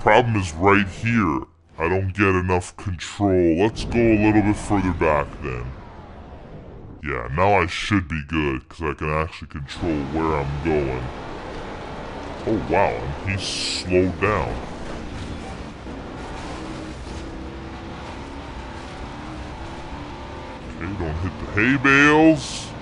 problem is right here. I don't get enough control. Let's go a little bit further back then. Yeah, now I should be good, because I can actually control where I'm going. Oh wow, and he's slowed down. Okay, don't hit the hay bales.